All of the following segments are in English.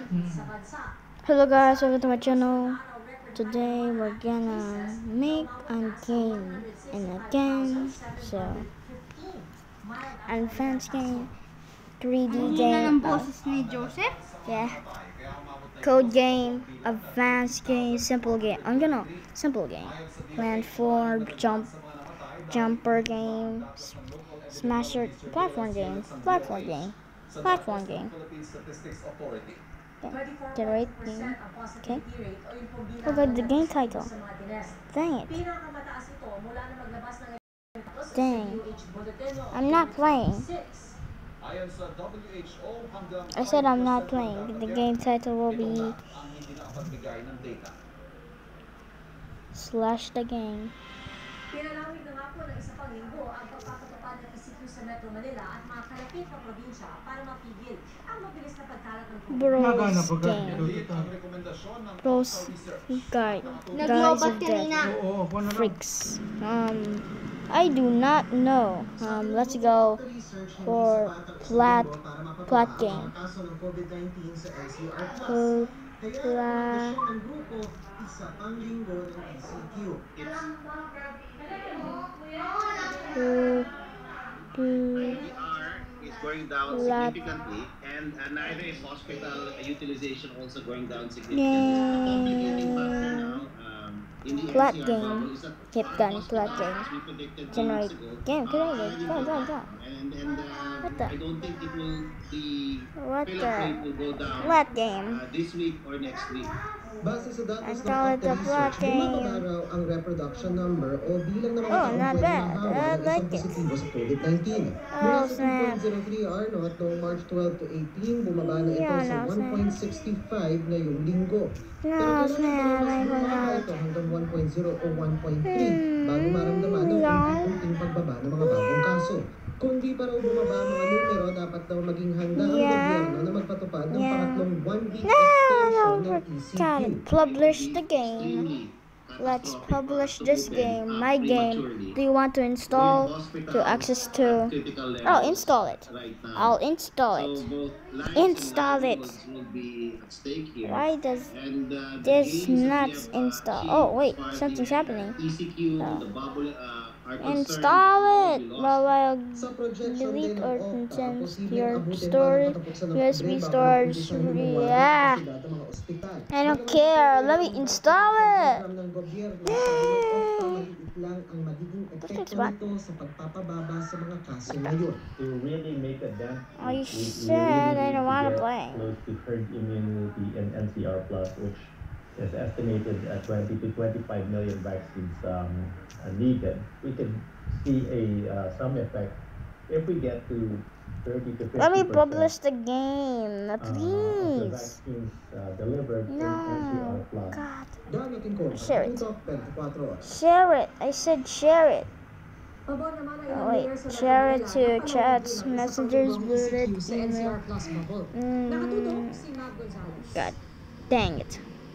Hello guys, welcome to my channel. Today we're gonna make a game and a game. So, advanced game, 3D game. Joseph? Yeah. Code game, advanced game, simple game. Simple game. Platform, jumper game, smasher, platform game, platform game. Okay. Generate game. Okay. Forgot the game title. Dang it. Dang. I'm not playing. I said I'm not playing. The game title will be slash the game. Pinalawig na nga po ng isa pang linggo ang pagpapatupad ng ECQ sa Metro Manila at mga kalapit na probinsya para mapigil ang mabilis na pagkalat ng COVID. Bros game. Bros guide. Guys of death. Freaks. I do not know. Let's go for plat game. Isa pang linggo ng ECQ. NDR is going down significantly, and neither is hospital utilization also going down significantly. A complicating factor now in the Plat NCR game. bubble is that Hit gun, plat hospitals, game. as we predicted 2 Generate weeks ago, game. Go. And What the? I don't think it will, the What fill-up the? rate will go down Plat game. this week or next week. Base sa datos ng Install the Octa plot Research, game. bumababa raw ang reproduction number o bilang ng mga Oh, taong not pwedeng bad. mahawa I ng like isang it. positibo sa COVID-19. Oh, Mula sa snap. 2.03 R0 noong March 12 to 18, bumaba na ito Yeah, sa no, snap. 1.65 ngayong linggo. Pero No, kailangan snap. I palabas bumaba forgot. ito hanggang 1.0 o 1.3 bago maramdaman ang No. unti-unting pagbaba ng mga bagong kaso. Kung di pa raw bumaba ang mga numero, dapat daw maging handa ang Yeah. gobyerno na magpatupad ng Yeah. pangatlong 1-week No, extension ng gotta ECQ. publish the game. Let's publish this game. My game. Do you want to install to access to? Oh, install it. I'll install it. Install it. Why does this not install? Oh wait, something's happening. Install it. While I'll delete or contents your storage, USB storage. Yeah. I don't care. Let me install it. This takes what? To really make a dent, Oh, you we said I really don't need want to get play. close to herd immunity in NCR plus, which is estimated at 20 to 25 million vaccines needed. We could see some effect if we get to 30 to 50%. Let me publish the game, of the please. vaccines delivered in No, NCR plus. God. Share Share it. I said share it. Pabor naman ang Oh, ilang wait. mayor sa Metro Share it Manila to na chats, palawigin ang messengers, isang bullet, ECQ sa email. NCR Plus bubble. Nakatutok si Mac Gonzalez. God dang it.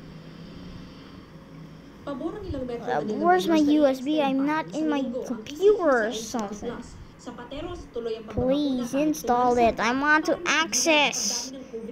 Pabor ang ilang Metro Manila Where's my mayors na USB? i-extend I'm pa not sa in my linggo ang computer or ECQ sa NCR something. Plus. Sa Pateros, tuloy ang Please pagbabakuna install kahit it. I want to access.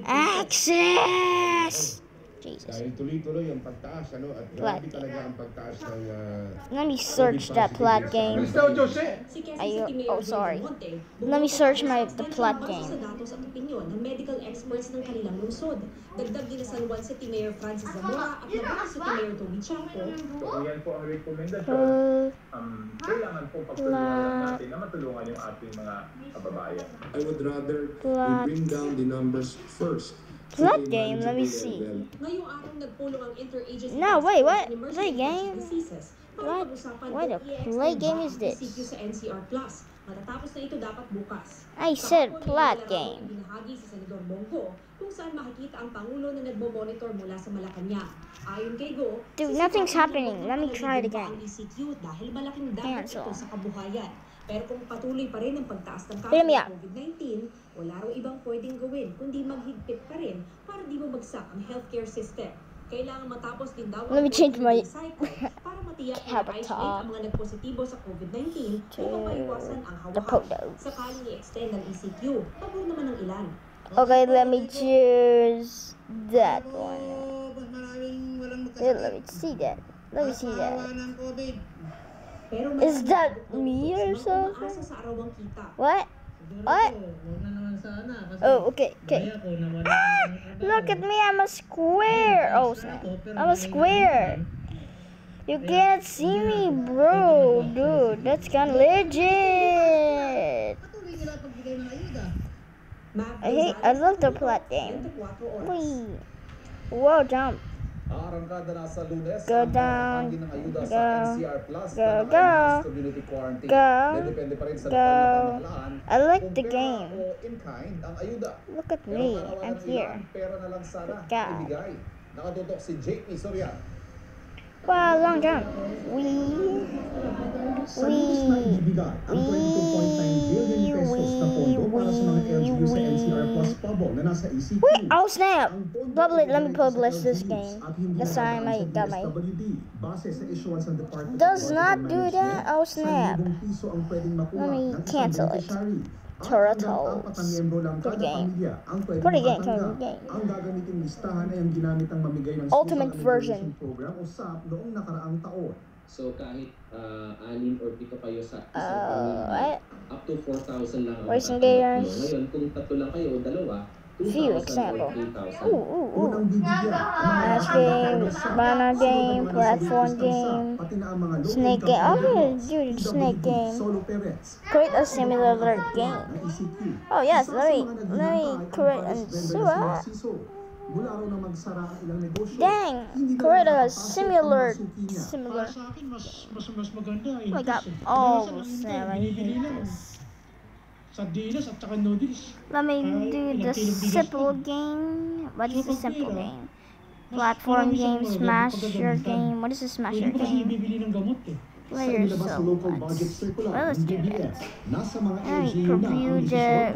Access. Jesus. Dahil tuloy-tuloy ang pagtaas, ano, at Plat grabe talaga ang pagtaas ng Let me search that plat game. Sorry. Let me search the plat game. Sa datos at opinyon ng medical experts ng kanilang lungsod. Dagdag din na San Juan City Mayor Francis Zamora at Navotas City Mayor Toby Chanco. So, yan po ang rekomendasyon. Kailangan po pagtulungan natin na matulungan yung ating mga kababayan. I would rather Plat. we bring down the numbers first. Plat game. Let me see. Ngayong araw nagpulong ang interagency No, task wait, force what? on emerging Play infectious game? diseases para What? pag-usapan What a kung i-extend play ba game ang is this? ECQ sa NCR Plus. Matatapos na ito dapat bukas. I said Kahapon, plat may game. binahagi si Senador Bongo kung saan makikita ang Pangulo na nagmo-monitor mula sa Malacanang. Ayon kay Go, Dude, si nothing's Senador happening. Let me try it magpapalagay pa again. ang ECQ dahil malaking dapat Cancel. ito sa kabuhayan. Pero kung patuloy pa rin ang pagtaas ng kaso Hear me ng out. COVID-19, wala raw ibang pwedeng gawin kundi maghigpit pa rin para di bumagsak ang healthcare system. Kailangan matapos din daw Let me change my cycle para matiyak na avatar i-isolate ang mga nagpositibo sa COVID-19 to upang maiwasan ang the hawahan. photos. Sakaling i-extend ang ECQ, pabor naman ng ilan. Okay, let me choose that one? Here, let me see that. Let me see that. Is that me or something? What? What? Oh, okay, okay. Look at me, I'm a square. Oh, snap. I'm a square. You can't see me, bro. Dude, that's kind of legit. I love the plot game. Wee. Whoa, jump. Go down. Go. I like the game. Look at me. I'm here. Good guy. Wow, long jump. Oh snap! Let me publish this game. This time I got my. Does not do that. Oh snap! Let me cancel it. Turtles. Good game. Pretty game. Ultimate version. So kahit 6 or 7 kayo sa isang up to 4,000 lang ang racing games. Ngayon kung 3 lang kayo o 2, Few 2,000 example. or 3,000. Mash game, banana game, platform game, snake game. I'm gonna do the snake game. Create a similar game. Oh yes, let me create a Dang, create a similar. Oh my god. Oh snap, I hate this. Let me do the simple game. What is the simple game? Platform game, smasher game. What is a smasher game? Players so much. Well, let's do that. Let me preview the.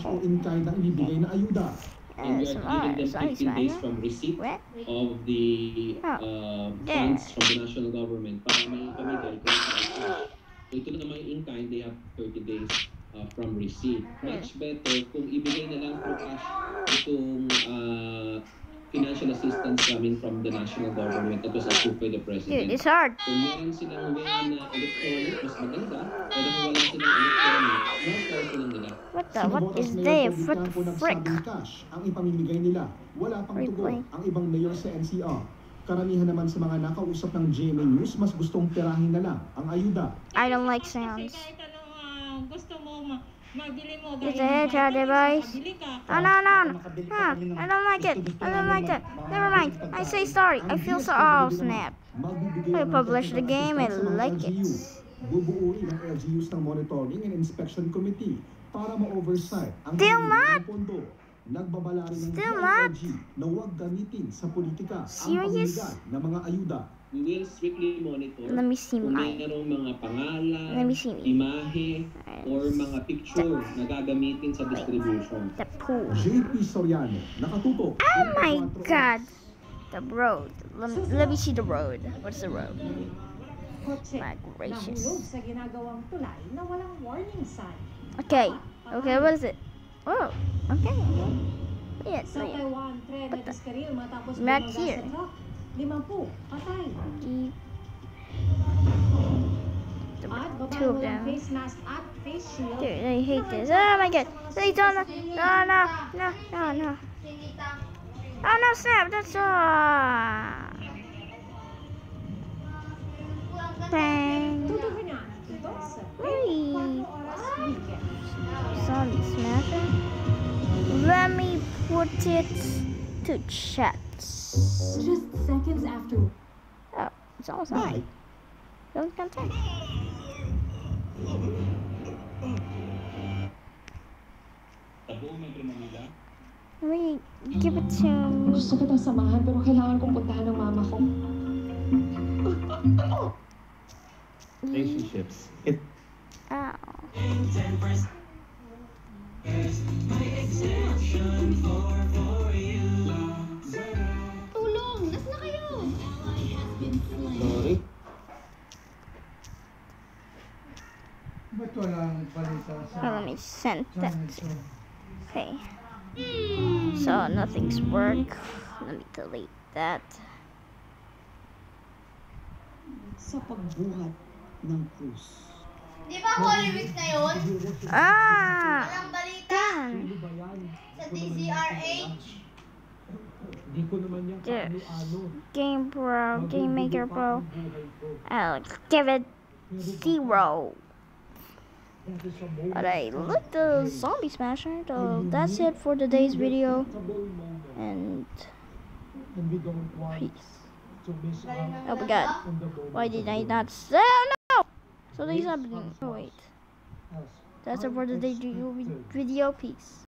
And we are giving them 15 days from receipt of the funds from the national government. Para may pamigay kung so ito naman in kind, they have 30 days from receipt. Much better kung ibigay na lang through cash itong financial assistance coming from the national government that was approved by the president. Dude, it's hard. Kung meron silang way na electronic, mas maganda. Pero kung wala silang electronic, mas kaya silang nila. What is there? What the frick? Ang ipamimigay nila, wala pang tugon ang ibang mayor sa NCR. Karamihan naman sa mga nakausap ng GMA News, mas gustong perahin na lang ang ayuda. I don't like sounds. Gusto mo mabili mo Is the headshot device? Oh no. I don't like it. Never mind. I say sorry. I feel so. Oh snap. I published the game. I like it. Bubuuin ang LGUs ng Monitoring and Inspection Committee para ma-oversight ang Still not. pondo. Nagbabala rin ng Still not. DILG na huwag gamitin sa politika ang Serious? pamilya ng mga ayuda. We will strictly monitor Let me see kung mine. mayroong mga pangalan, Let me see me. imahe, or mga picture na gagamitin sa distribution. The pool. JP Soriano, nakatutok. Oh my god. The road. Let me see the road. What's the road? My gracious. Sa ginagawang tulay na walang warning sign. Okay, what is it? Oh, okay. Yes, Sa Taiwan, tren na diskaril matapos Not bumangga here. sa truck. 50 patay. At Two babae of walang them. face mask at face shield. Dude, I hate this. Oh my god. Please don't. No. Oh no, snap. That's all. Bang. Tutuhanan ito sa Whee. 4 oras weekend. Zombie smasher. Let me put it to chat. Just seconds after. Oh, it's almost on. Don't contact. Let me give it to. Gusto kitang samahan pero kailangan kong puntahan ng mama ko. Relationships. Ow. Tulong! Nasaan na kayo? Sorry. Let me send that. Okay. So nothing's work. Let me delete that. Sa pagbuhat ng krus. Di ba Holy Week na yun? Walang balita. Sa DZRH. Di ko naman yan kaano-ano. Game Pro, Game Maker Pro. I'll give it 0. Alright, look the Zombie Smasher. So that's it for today's video. And peace. Oh my god. Why did I not say? Oh no! So these happening. Oh wait. That's it for today's video. Peace.